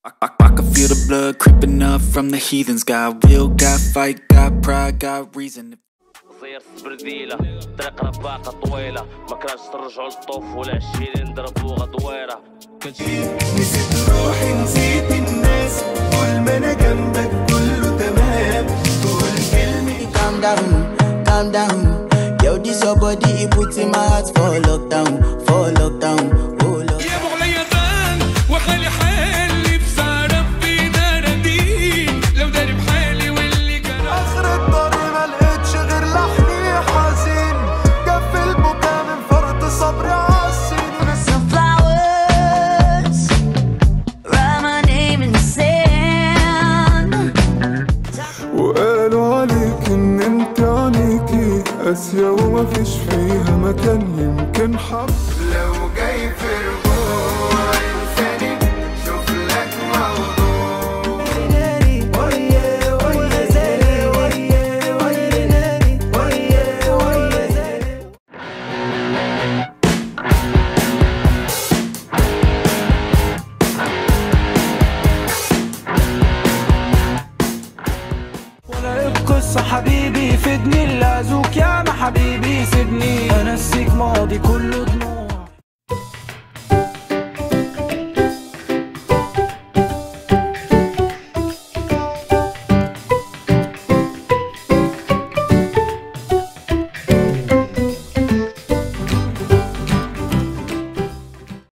I can feel the blood creeping up from the heathens. Got will, got fight, got pride, got reason. صير سبرديلة طريق رباقة طويلة، ما كانش ترجعوا للطوف والعشيرين نضربوا غدويرة. نسيت روحي نسيت الناس، طول ما انا جنبك كله تمام. تقول كلمة calm down, calm down. Yo, this your body, it puts in my heart for lockdown, for lockdown, oh lockdown. يا ابو عليان وخلي حالي بسعرف في دردين، لو داري بحالي واللي كان اخر الطريق ما لقيتش غير لحني حزين، كف البكا من فرط صبري عالسنين. Flowers, write my name in the sand. وقالوا عليك ان انت عينيكي قاسية وما فيش فيها مكان يمكن حب. لو جاي في رجوع انساني شوف لك موضوع. ولا القصة حبيبي فدني اللي أذوق يا ما حبيبي سيبني أنسيك ماضي كله دموع.